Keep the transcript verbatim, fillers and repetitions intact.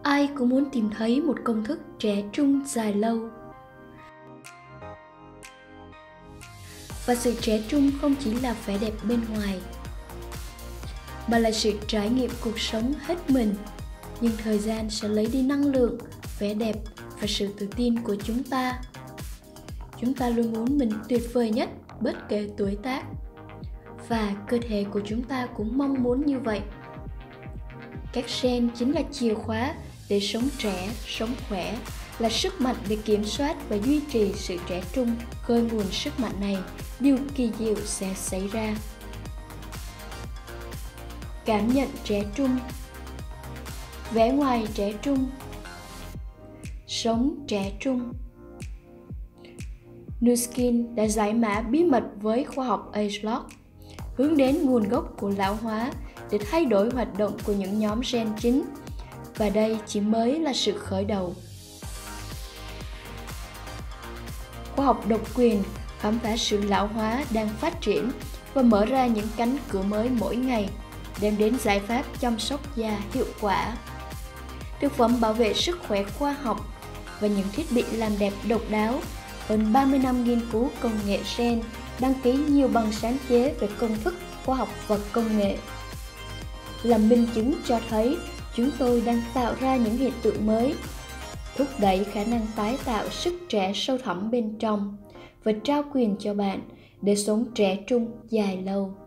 ai cũng muốn tìm thấy một công thức trẻ trung dài lâu. Và sự trẻ trung không chỉ là vẻ đẹp bên ngoài, mà là sự trải nghiệm cuộc sống hết mình. Nhưng thời gian sẽ lấy đi năng lượng, vẻ đẹp và sự tự tin của chúng ta. Chúng ta luôn muốn mình tuyệt vời nhất bất kể tuổi tác. Và cơ thể của chúng ta cũng mong muốn như vậy. Các gen chính là chìa khóa để sống trẻ, sống khỏe, là sức mạnh để kiểm soát và duy trì sự trẻ trung. Khơi nguồn sức mạnh này, điều kỳ diệu sẽ xảy ra. Cảm nhận trẻ trung, vẻ ngoài trẻ trung, sống trẻ trung. Nu Skin đã giải mã bí mật với khoa học Agelock, hướng đến nguồn gốc của lão hóa để thay đổi hoạt động của những nhóm gen chính. Và đây chỉ mới là sự khởi đầu. Khoa học độc quyền khám phá sự lão hóa đang phát triển và mở ra những cánh cửa mới mỗi ngày, đem đến giải pháp chăm sóc da hiệu quả. Thực phẩm bảo vệ sức khỏe khoa học và những thiết bị làm đẹp độc đáo. Hơn ba mươi năm nghiên cứu công nghệ gen, đăng ký nhiều bằng sáng chế về công thức khoa học và công nghệ, là minh chứng cho thấy chúng tôi đang tạo ra những hiện tượng mới, thúc đẩy khả năng tái tạo sức trẻ sâu thẳm bên trong và trao quyền cho bạn để sống trẻ trung dài lâu.